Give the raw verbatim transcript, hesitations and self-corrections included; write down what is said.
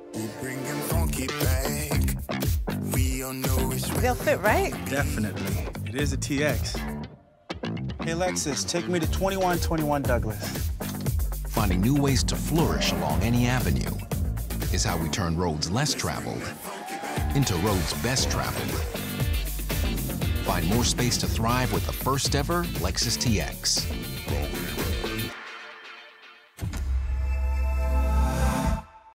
They'll fit, right? Definitely. It is a T X. Hey, Lexus, take me to twenty-one twenty-one Douglas. Finding new ways to flourish along any avenue is how we turn roads less traveled into roads best traveled. Find more space to thrive with the first ever Lexus T X.